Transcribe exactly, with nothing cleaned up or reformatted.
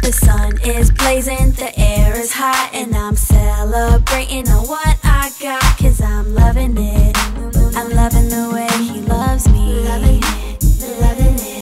The sun is blazing, the air is hot, and I'm celebrating on what I got, 'cause I'm loving it.